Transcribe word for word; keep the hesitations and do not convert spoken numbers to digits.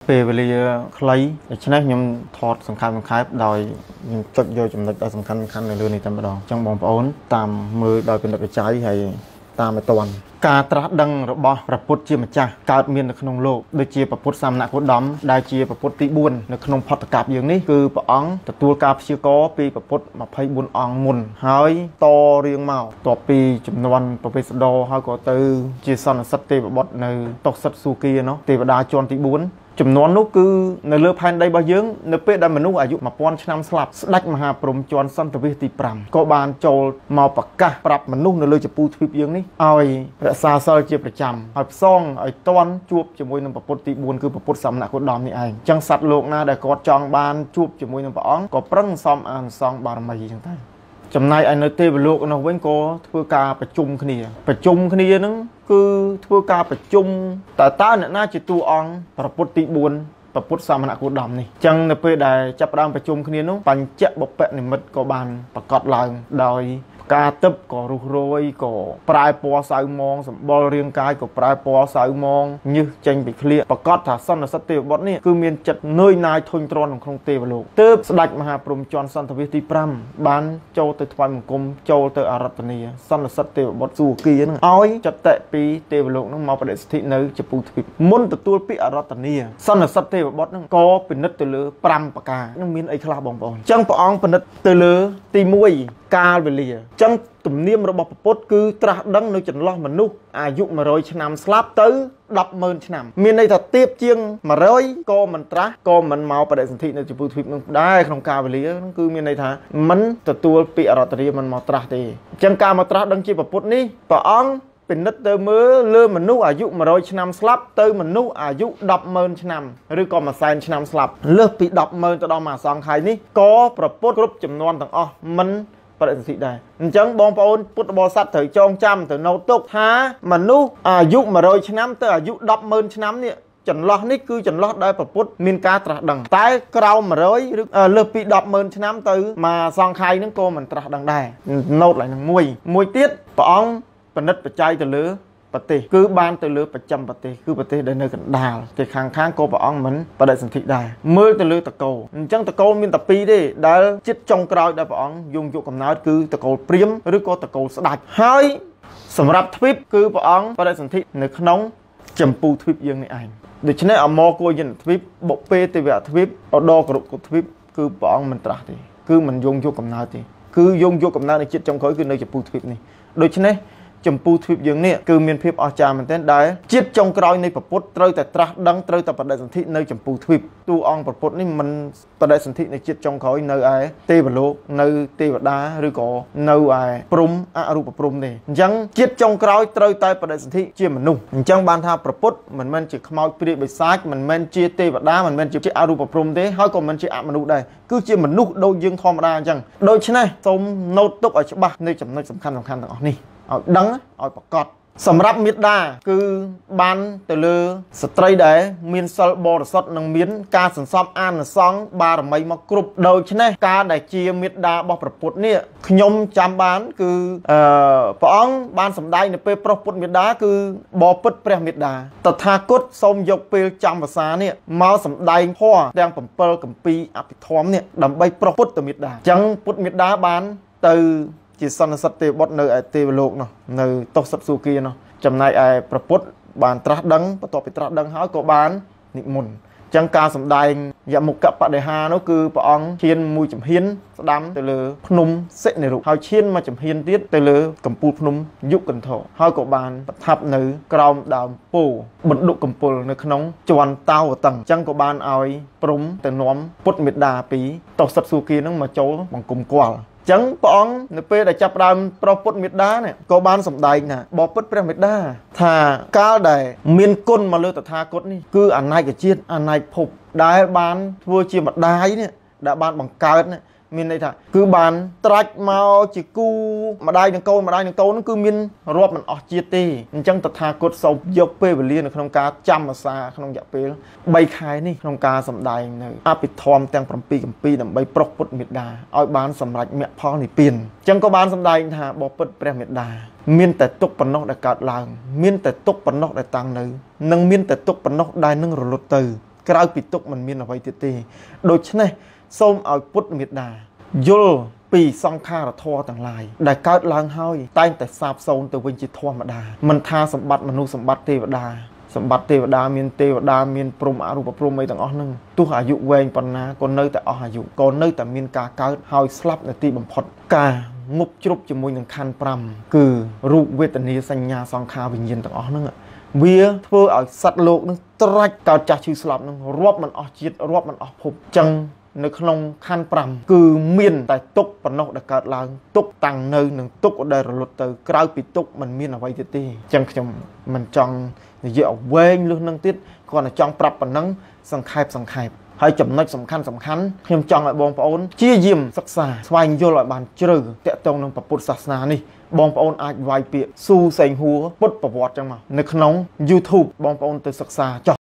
ពេលវេលាខ្លីដូច្នេះខ្ញុំថតសង្ខេបសង្ខេបដោយខ្ញុំចុចយកចំណុចដ៏សំខាន់ៗនៅលើនេះតែម្ដងអញ្ចឹងបងប្អូនតាមមើលដោយពិនិត្យវិច័យហើយតាមឲ្យតាន់ការត្រាស់ដឹងរបស់ព្រះពុទ្ធជាម្ចាស់កើតមាននៅក្នុងលោកដូចជាព្រះពុទ្ធសាមណគោតមដែលជាព្រះពុទ្ធទីបួននៅក្នុងផតកប្បយើងនេះគឺព្រះអង្គទទួលការព្យាករពីព្រះពុទ្ធម្ភៃបួនអង្គមុនហើយតរៀងមកតពីចំនួនប្រវេសដរហើយក៏ទៅជាសន្និសិទទេវបុត្រនៅតុសិតស៊ូគីនោះទេវតាជាន់ទីបួនចំនួននោះគឺនៅលើផែនដីរបស់យើងនៅពេលដែលមនុស្សអាយុmột nghìnឆ្នាំស្លាប់ស្ដេចមហាព្រហ្មជាន់សន្តិវិសទីfiveក៏បានចូលមកប្រកាសប្រាប់មនុស្សនៅលើជពូទ្វីបយើងនេះឲ្យរក្សាសិលជាប្រចាំហើយផ្សងឲ្យតន់ជួបជាមួយនឹងព្រះពុទ្ធទីfourគឺព្រះពុទ្ធសាមណគោតមនេះឯងអញ្ចឹងសត្វលោកណាដែលគាត់ចង់បានជួបជាមួយនឹងព្រះអង្គក៏ប្រឹងសំអានសងបារមីអញ្ចឹងទៅចំណែកឯនៅទេវលោកនោះវិញក៏ធ្វើការប្រជុំគ្នាប្រជុំគ្នាហ្នឹងគឺធ្វើការប្រជុំតើតើអ្នកណាជាតួអង្គព្រះពុទ្ធទីfourព្រះពុទ្ធសាមណគោតមនេះអញ្ចឹងនៅពេលដែលចាប់ផ្ដើមប្រជុំគ្នានោះបញ្ចបុព្វនិមិត្តក៏បានប្រកាសឡើងដោយការទឹកក៏រុះរយក៏ប្រែពណ៌សៅមងសម្បុររាងកាយក៏ប្រែពណ៌សៅមងញើសចេញពីក្លៀកប្រកាសថាសន្និសិទទេវបុត្រនេះគឺមានចិត្តនឿយណាយធុញទ្រាន់ក្នុងទេវលោកទើបស្ដេចមហាព្រហ្មជាន់សន្តិវិសទីfiveបានចូលទៅថ្វាយបង្គំចូលទៅអារាធនាសន្និសិទទេវបុត្រស៊ូគីនឹងឲ្យចតិពីទេវលោកនឹងមកបដិស្ថិនៅជពូទ្វីបមុនទទួលពាក្យអារាធនាសន្និសិទទេវបុត្រនឹងក៏ពិនិត្យទៅលើfiveប្រការនឹងមានអីខ្លះបងប្អូនអញ្ចឹងព្រះអង្គពិនិត្យទៅលើទីoneកាលវេលាអញ្ចឹងទំនៀមរបស់ព្រះពុទ្ធគឺត្រាស់ដឹងនៅចន្លោះមនុស្សអាយុone hundredឆ្នាំស្លាប់ទៅtenម៉ឺនឆ្នាំមានន័យថាទៀបជាងone hundredក៏មិនត្រាស់ក៏មិនមកបដិសន្ធិនៅជពូទ្វីបនឹងដែរក្នុងកាលវេលាហ្នឹងគឺមានន័យថាមិនទទួលពាក្យអារាធនាមិនមកត្រាស់ទេអញ្ចឹងការមកត្រាស់ដឹងជាព្រះពុទ្ធនេះព្រះអង្គពិនិត្យទៅមើលលើមនុស្សអាយុone hundredឆ្នាំស្លាប់ទៅមនុស្សអាយុtenម៉ឺនឆ្នាំឬក៏មួយសែនឆ្នាំស្លាប់លើសពីtenម៉ឺនទៅដល់មួយអសង្ខ័យនេះក៏ព្រះពុទ្ធគ្រប់ចំនួនទាំងអស់មិនបដិសន្ធិដែរអញ្ចឹងបងប្អូនពុទ្ធបរិស័ទត្រូវចងចាំទៅនៅទុកថាមនុស្សអាយុone hundredឆ្នាំទៅអាយុtenម៉ឺនឆ្នាំនេះចន្លោះនេះគឺចន្លោះដែលព្រះពុទ្ធមានការត្រាស់ដឹងតែក្រោមone hundredឬលើសពីtenម៉ឺនឆ្នាំទៅមួយសង្ខ័យហ្នឹងក៏មិនត្រាស់ដឹងដែរណូតឡើងនឹងមួយមួយទៀតព្រះអង្គពិនិត្យបច្ច័យទៅលើប្រទេសគឺបានទៅលើប្រចាំប្រទេសគឺប្រទេសដែលនៅកណ្ដាលតែខាងខាងក៏ព្រះអង្គមិនបដិសន្ធិដែរមើលទៅលើតកូលអញ្ចឹងតកូលមានតែពីរទេដែលចិត្តចុងក្រោយដែលព្រះអង្គយងយកកំណើតគឺតកូលព្រាហ្មណ៍ឬក៏តកូលស្ដេចហើយសម្រាប់ទ្វីបគឺព្រះអង្គបដិសន្ធិនៅក្នុងចម្ពូទ្វីបយើងនេះឯងដូច្នេះអមរគោយនទ្វីបបុពេទេវទ្វីបអដករុកទ្វីបគឺព្រះអង្គមិនត្រាស់ទេគឺមិនយងយកកំណើតទេគឺយងយកកំណើតនៃចិត្តចុងក្រោយគឺនៅចម្ពូទ្វីបនេះដូច្នេះចម្ពូទ្វីបយើងនេះគឺមានភាពអស្ចារ្យមែនទែនដែលជាតិចុងក្រោយនៃព្រះពុទ្ធត្រូវតែត្រាស់ដឹងត្រូវតែបដិសន្ធិនៅចម្ពូទ្វីបតួអង្គព្រះពុទ្ធនេះមិនបដិសន្ធិនៅជាតិចុងក្រោយនៅឯទេវលោកនៅទេវតាឬក៏នៅឯព្រំអរូបព្រំទេអញ្ចឹងជាតិចុងក្រោយត្រូវតែបដិសន្ធិជាមនុស្សអញ្ចឹងបានថាព្រះពុទ្ធមិនមែនជាខ្មោចព្រាយបិសាចមិនមែនជាទេវតាមិនមែនជាអរូបព្រំទេហើយក៏មិនជាអមនុស្សដែរគឺជាមនុស្សដូចយើងធម្មតាអញ្ចឹងដូច្នេះសូមណូតទុកឲ្យច្បាស់នៅចំណុចសំខាន់ៗទាំងអស់នេះឲ្យដឹងឲ្យប្រកបសម្រាប់មេត្តាគឺបានទៅលើស្ត្រីដែលមានសិលបរិសុទ្ធនិងមានការសន្សំអានិសង្ឃបារមីមកគ្រប់ដូច្នេះការដែលជាមេត្តារបស់ព្រះពុទ្ធនេះខ្ញុំចាំបានគឺអឺព្រះអង្គបានសម្ដែងនៅពេលប្រុសពុទ្ធមេត្តាគឺបបិទ្ធព្រះមេត្តាតថាគតសូមយកពេលចាំវសានេះមកសម្ដែងធម៌ទាំងsevenគម្ពីរអភិធម្មនេះដើម្បីប្រុសពុទ្ធមេត្តាអញ្ចឹងពុទ្ធមេត្តាបានទៅជាសន្និសិទទេវបុត្រនៅឯទេវលោកនោះនៅតុសិតស៊ូគីនោះចំណែកឯព្រះពុទ្ធបានត្រាស់ដឹងបន្ទាប់ពីត្រាស់ដឹងហើយក៏បាននិមន្តអញ្ចឹងការសម្ដែងយមុខបដិហានោះគឺព្រះអង្គឈានមួយចំហៀនស្ដាំទៅលើភ្នំសិនិរុហើយឈានមួយចំហៀនទៀតទៅលើកំពូលភ្នំយុគកន្ធរហើយក៏បានប្រថាប់នៅក្រោមដើមពោធិ៍បណ្ឌុកកំពូលនៅក្នុងជាន់តាវតឹងអញ្ចឹងក៏បានឲ្យព្រំទៅនាំពុទ្ធមេត្តាពីតុសិតស៊ូគីនឹងមកចូលបង្គំគាល់ចឹងព្រះអង្គនៅពេលដែលចាប់ផ្ដើមប្រោសពុទ្ធមេត្តានេះក៏បានសម្ដែងថាបបិទ្ធព្រះមេត្តាថាកាលដែលមានគុណមកលើតថាគតនេះគឺអនេកជាតិអនេកភពដែលបានធ្វើជាម្ដាយនេះដែលបានបង្កើតនេះមានន័យថាគឺបានត្រាច់មកជាគូម្ដាយនឹងកូនម្ដាយនឹងកូននោះគឺមានរាប់មិនអស់ជាតិទេអញ្ចឹងតថាគតសូមយកពេលវេលានៅក្នុងការចាំភាសាក្នុងរយៈពេល3ខែនេះក្នុងការសម្ដែងនៅអភិធម្មទាំង7គម្ពីរដើម្បីប្រុសពុទ្ធមេត្តាឲ្យបានសម្រេចមគ្គផលនិព្វានអញ្ចឹងក៏បានសម្ដែងថាបបិទ្ធព្រះមេត្តាមានតែទុកប៉ុណ្ណោះដែលកើតឡើងមានតែទុកប៉ុណ្ណោះដែលតាំងនៅនិងមានតែទុកប៉ុណ្ណោះដែលនឹងរលត់ទៅក្រៅពីទុកមិនមានអ្វីទៀតទេដូច្នេះសូមឲ្យពុទ្ធមេត្តាយល់ពីសង្ខារធម៌ទាំងឡាយដែលកើតឡើងហើយតែងតែសាបសូន្យទៅវិញជាធម្មតាមិនថាសម្បត្តិមនុស្សសម្បត្តិទេវតាសម្បត្តិទេវតាមានទេវតាមានព្រំអរូបព្រំអីទាំងអស់ហ្នឹងទោះអាយុវែងប៉ុណ្ណាក៏នៅតែអស់អាយុក៏នៅតែមានការកើតហើយស្លាប់នៅទីបំផុតការងប់ជ្រប់ជាមួយនឹងខណ្ឌប្រាំគឺរូបវេទនាសញ្ញាសង្ខារវិញ្ញាណទាំងអស់ហ្នឹងវាធ្វើឲ្យសត្វលោកនឹងត្រាច់កើតចាស់ឈឺស្លាប់នឹងរាប់មិនអស់ជាតិរាប់មិនអស់ភពចឹងនៅក្នុងខណ្ឌប្រាំគឺមានតែទុកប៉ុណ្ណោះដែលកើតឡើងទុកតាំងនៅនឹងទុកដែលរលត់ទៅក្រៅពីទុកมันមានអ្វីទៀតទេចឹងខ្ញុំមិនចង់និយាយឲ្យវែងលឹះនឹងទៀតគ្រាន់តែចង់ប្រាប់ប៉ុណ្ណឹងសង្ខេបសង្ខេបហើយចំណុចសំខាន់សំខាន់ខ្ញុំចង់ឲ្យបងប្អូនជាយាមសិក្សាស្វែងយល់ឲ្យបានជ្រៅតាក់ទងនឹងពុទ្ធសាសនានេះបងប្អូនអាចវាយពាក្យស៊ូសេងហួរពុទ្ធប្រវត្តិចឹងមកនៅក្នុង YouTube បងប្អូនទៅសិក្សាចុះ